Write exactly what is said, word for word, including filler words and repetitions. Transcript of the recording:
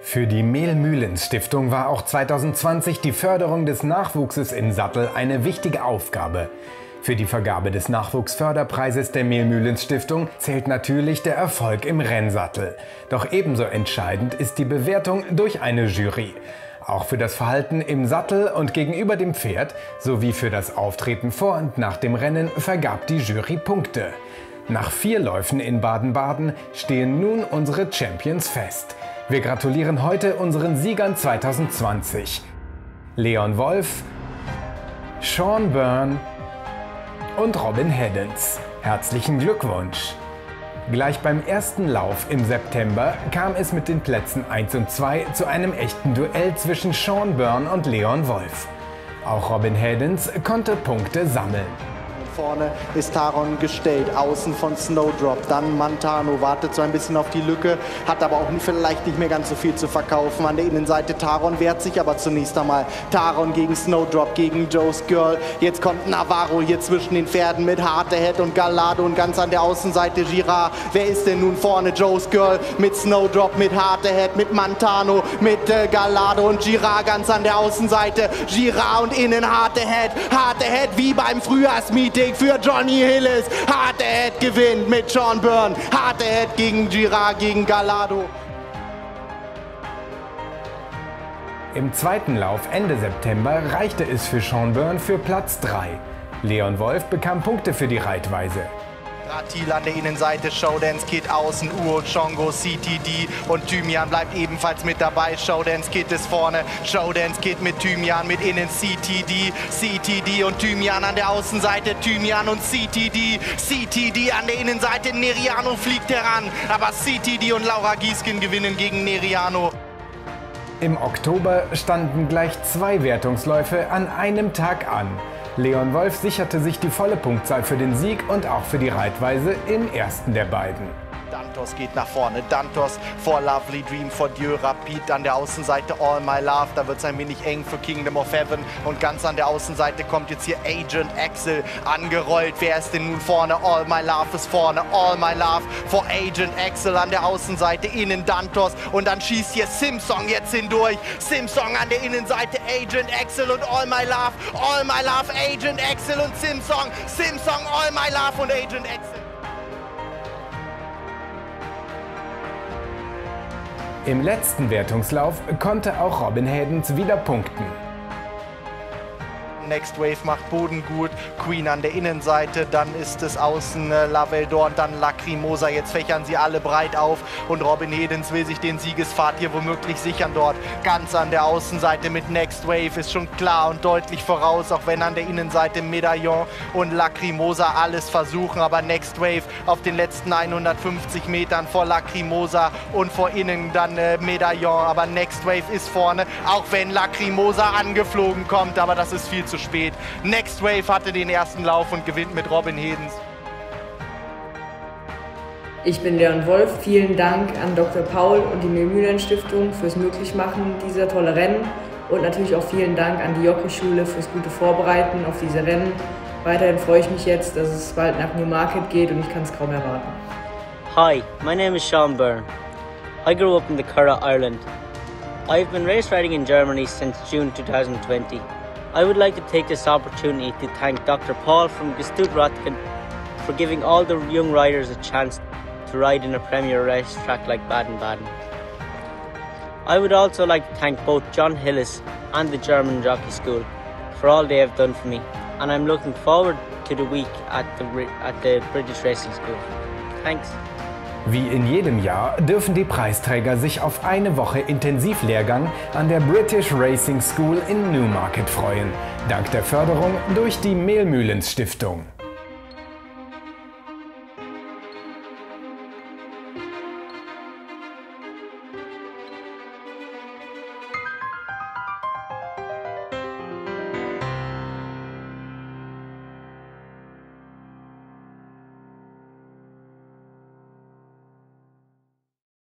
Für die Mehl-Mühlens-Stiftung war auch zweitausendzwanzig die Förderung des Nachwuchses im Sattel eine wichtige Aufgabe. Für die Vergabe des Nachwuchsförderpreises der Mehl-Mühlens-Stiftung zählt natürlich der Erfolg im Rennsattel. Doch ebenso entscheidend ist die Bewertung durch eine Jury. Auch für das Verhalten im Sattel und gegenüber dem Pferd sowie für das Auftreten vor und nach dem Rennen vergab die Jury Punkte. Nach vier Läufen in Baden-Baden stehen nun unsere Champions fest. Wir gratulieren heute unseren Siegern zweitausendzwanzig. Leon Wolf, Sean Byrne und Robin Heddens. Herzlichen Glückwunsch! Gleich beim ersten Lauf im September kam es mit den Plätzen eins und zwei zu einem echten Duell zwischen Sean Byrne und Leon Wolf. Auch Robin Heddens konnte Punkte sammeln. Vorne ist Taron gestellt, außen von Snowdrop, dann Montano, wartet so ein bisschen auf die Lücke, hat aber auch vielleicht nicht mehr ganz so viel zu verkaufen. An der Innenseite Taron wehrt sich aber zunächst einmal. Taron gegen Snowdrop, gegen Joe's Girl. Jetzt kommt Navarro hier zwischen den Pferden mit Hartehead und Gallardo und ganz an der Außenseite Girard. Wer ist denn nun vorne? Joe's Girl mit Snowdrop, mit Hartehead, mit Montano, mit äh, Gallardo und Girard ganz an der Außenseite. Girard und innen Hartehead. Hartehead wie beim Frühjahrsmeeting für Johnny Hillis. Hartehead gewinnt mit Sean Byrne. Hartehead gegen Girard, gegen Gallardo. Im zweiten Lauf Ende September reichte es für Sean Byrne für Platz drei. Leon Wolf bekam Punkte für die Reitweise. Ratil an der Innenseite, Showdance Kid außen, Uo, Chongo, C T D und Thymian bleibt ebenfalls mit dabei. Showdance Kid ist vorne, Showdance Kid mit Thymian, mit innen C T D, C T D und Thymian an der Außenseite, Thymian und C T D, C T D an der Innenseite, Neriano fliegt heran, aber C T D und Laura Giesken gewinnen gegen Neriano. Im Oktober standen gleich zwei Wertungsläufe an einem Tag an. Leon Wolf sicherte sich die volle Punktzahl für den Sieg und auch für die Reitweise im ersten der beiden. Dantos geht nach vorne, Dantos vor Lovely Dream, vor Dieu Rapid an der Außenseite All My Love, da wird es ein wenig eng für Kingdom of Heaven und ganz an der Außenseite kommt jetzt hier Agent Axel angerollt. Wer ist denn nun vorne? All My Love ist vorne, All My Love vor Agent Axel an der Außenseite, innen Dantos und dann schießt hier Simsong jetzt hindurch. Simsong an der Innenseite, Agent Axel und All My Love, All My Love, Agent Axel und Simsong, Simsong, All My Love und Agent Axel. Im letzten Wertungslauf konnte auch Robin Heddens wieder punkten. Next Wave macht Boden gut, Queen an der Innenseite, dann ist es außen äh, Laveldor und dann Lacrimosa. Jetzt fächern sie alle breit auf und Robin Heddens will sich den Siegespfad hier womöglich sichern dort. Ganz an der Außenseite mit Next Wave ist schon klar und deutlich voraus, auch wenn an der Innenseite Medaillon und Lacrimosa alles versuchen. Aber Next Wave auf den letzten hundertfünfzig Metern vor Lacrimosa und vor innen dann äh, Medaillon. Aber Next Wave ist vorne, auch wenn Lacrimosa angeflogen kommt, aber das ist viel zu spät. Next Wave hatte den ersten Lauf und gewinnt mit Robin Heddens. Ich bin Leon Wolf. Vielen Dank an Doktor Paul und die Mehl-Mühlens-Stiftung fürs Möglichmachen dieser tolle Rennen und natürlich auch vielen Dank an die Jockeyschule fürs gute Vorbereiten auf diese Rennen. Weiterhin freue ich mich jetzt, dass es bald nach Newmarket geht und ich kann es kaum erwarten. Hi, my name is Sean Byrne. I grew up in the Curragh, Ireland. I've been race riding in Germany since June two thousand twenty. I would like to take this opportunity to thank Doctor Paul from Gestut Röttgen for giving all the young riders a chance to ride in a premier racetrack like Baden-Baden. I would also like to thank both John Hillis and the German Jockey School for all they have done for me, and I'm looking forward to the week at the, at the British Racing School. Thanks. Wie in jedem Jahr dürfen die Preisträger sich auf eine Woche Intensivlehrgang an der British Racing School in Newmarket freuen, dank der Förderung durch die Mehl-Mühlens-Stiftung.